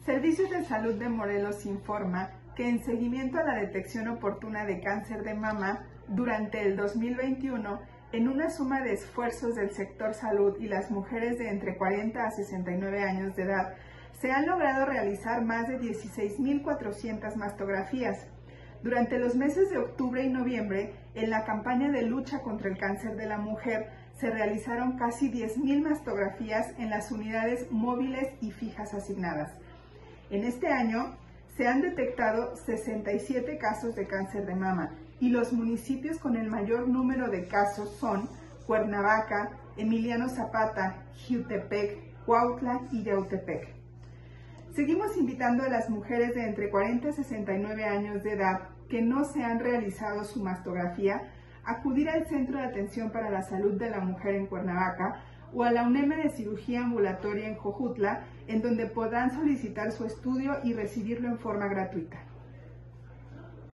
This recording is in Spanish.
Servicios de Salud de Morelos informa que en seguimiento a la detección oportuna de cáncer de mama durante el 2021, en una suma de esfuerzos del sector salud y las mujeres de entre 40 a 69 años de edad, se han logrado realizar más de 16.400 mastografías. Durante los meses de octubre y noviembre, en la campaña de lucha contra el cáncer de la mujer, se realizaron casi 10.000 mastografías en las unidades móviles y fijas asignadas. En este año se han detectado 67 casos de cáncer de mama y los municipios con el mayor número de casos son Cuernavaca, Emiliano Zapata, Jiutepec, Cuautla y Yautepec. Seguimos invitando a las mujeres de entre 40 y 69 años de edad que no se han realizado su mastografía a acudir al Centro de Atención para la Salud de la Mujer en Cuernavaca o a la UNEM de Cirugía Ambulatoria en Jojutla, en donde podrán solicitar su estudio y recibirlo en forma gratuita.